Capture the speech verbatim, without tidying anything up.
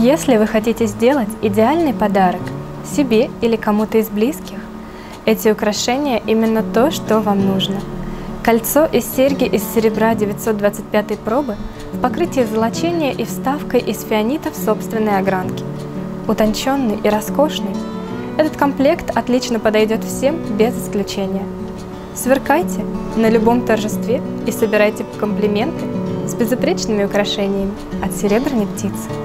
Если вы хотите сделать идеальный подарок себе или кому-то из близких, эти украшения именно то, что вам нужно. Кольцо и серьги из серебра девятьсот двадцать пятой пробы в покрытии золочения и вставкой из фианитов собственной огранки. Утонченный и роскошный, этот комплект отлично подойдет всем без исключения. Сверкайте на любом торжестве и собирайте комплименты с безупречными украшениями от Серебряной птицы.